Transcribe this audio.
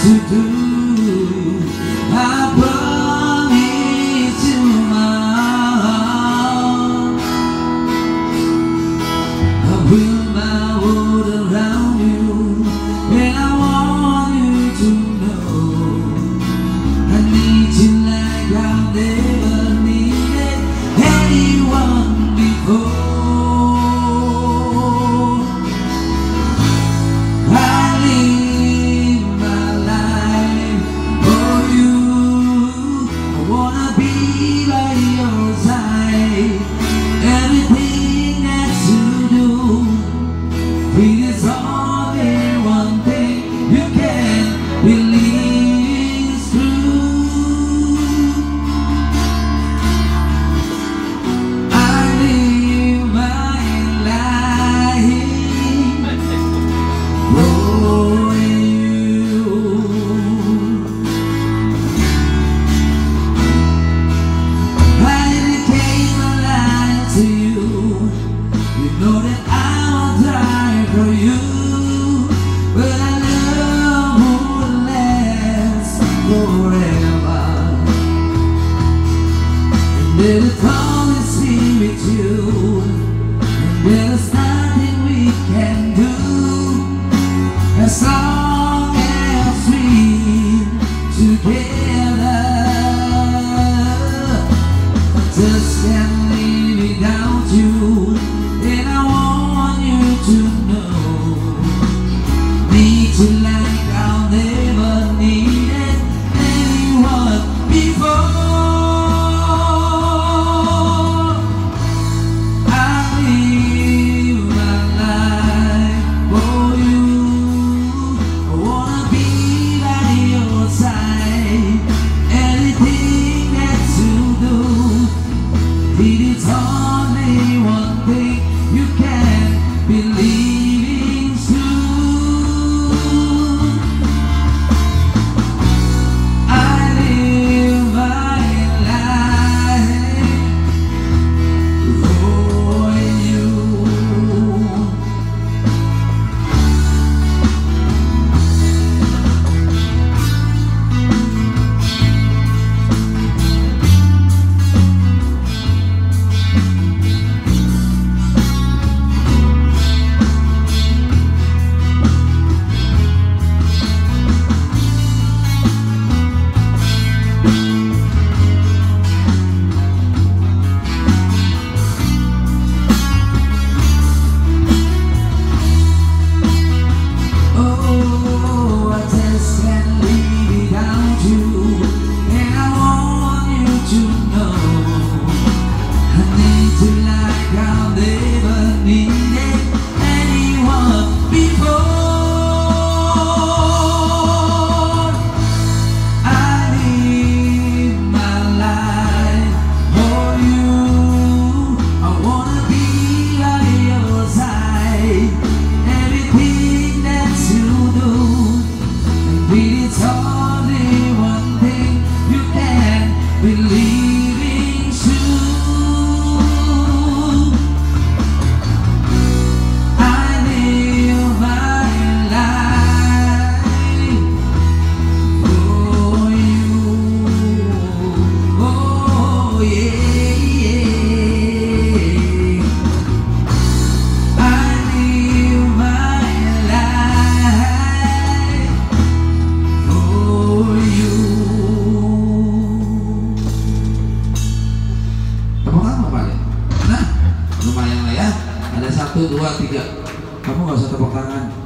to do. I promise you my heart. I will my world around you, and I want you to know I need you like I've never needed anyone before. There's promise here with you, and there's nothing we can do as long as we're together. I just can't live without you, and I want you to know need you like I'll never needed anyone before. It's only one thing you can believe in soon. I live my life for you. It's only one thing you can believe in soon. I live my life for you. Oh yeah. I live my life for you. Tepuk tangan balik. Nah, lumayan lah ya. Ada 1, 2, 3. Kamu gak usah tepuk tangan.